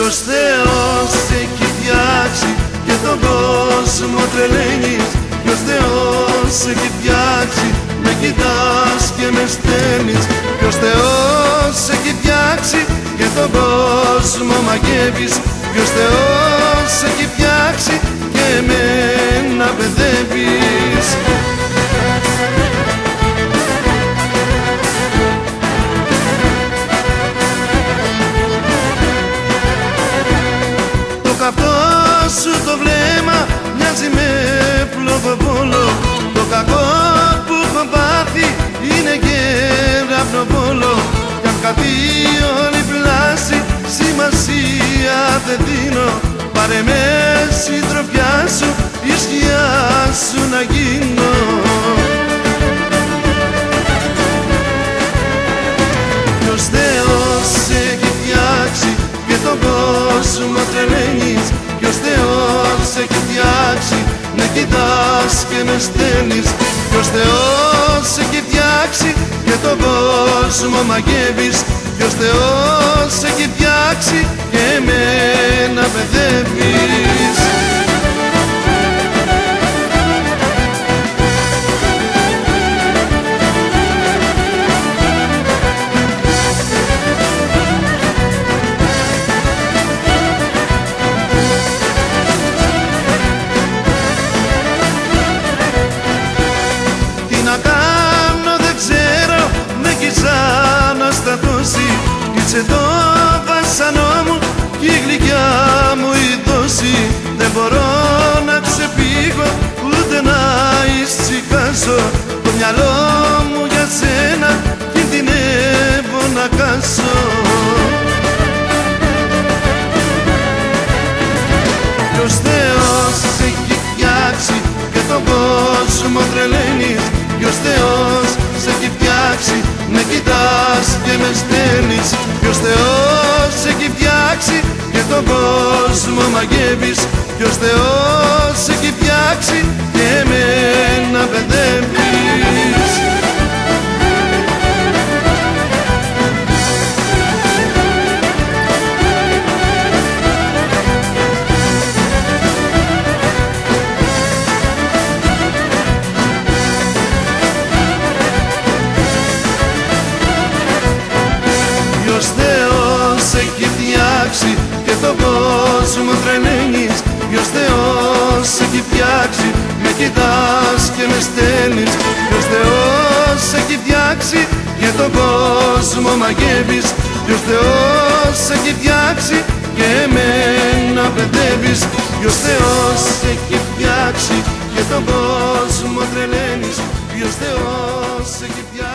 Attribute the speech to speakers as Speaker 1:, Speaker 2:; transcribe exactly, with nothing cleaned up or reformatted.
Speaker 1: Ποιος Θεός έχει φτιάξει και τον κόσμο τρελαίνεις? Ποιος Θεός έχει φτιάξει, με κοιτάς και με στέλνεις? Ποιος Θεός έχει φτιάξει και τον κόσμο μαγεύεις? Ποιος Θεός έχει φτιάξει και εμένα παιδεύεις? Το καυτό σου το βλέμμα μοιάζει με πλοβοβόλο. Το κακό που έχω πάθει είναι κεραυνοβόλο. Κι αν χαθεί όλη πλάση, σημασία δεν δίνω. Πάρε με συντροφιά σου, η σκιά σου να γίνω. Ποιος Θεός έχει φτιάξει και τον κόσμο τρελαίνεις? Ποιος Θεός έχει φτιάξει, με κοιτάς και με στέλνεις? Ποιος Θεός έχει φτιάξει και τον κόσμο μαγεύεις? Ποιος Θεός έχει φτιάξει και εμένα παιδεύεις? Είσαι το βασανό μου κι η γλυκιά μου η δόση. Δεν μπορώ να ξεφύγω ούτε να ησυχάσω. Το μυαλό μου για σένα κινδυνεύω να κάσω. Ποιος Θεός έχει φτιάξει και τον κόσμο τρελαίνεις? Ποιος Θεός σε έχει φτιάξει, με κοιτάς και με στέλνεις? Ποιος Θεός έχει φτιάξει και τον κόσμο μαγεύεις? Ποιος Θεός έχει φτιάξει και εμένα παιδεύεις? Ποιος Θεός έχει φτιάξει και τον κόσμο τρελαίνεις? Ποιος Θεός έχει φτιάξει, με κοιτάς και με στέλνεις? Ποιος Θεός έχει φτιάξει και τον κόσμο μαγεύεις? Ποιος Θεός έχει φτιάξει και εμένα παιδεύεις? Ποιος Θεός έχει φτιάξει και τον κόσμο τρελαίνεις? Ποιος Θεός έχει φτιάξει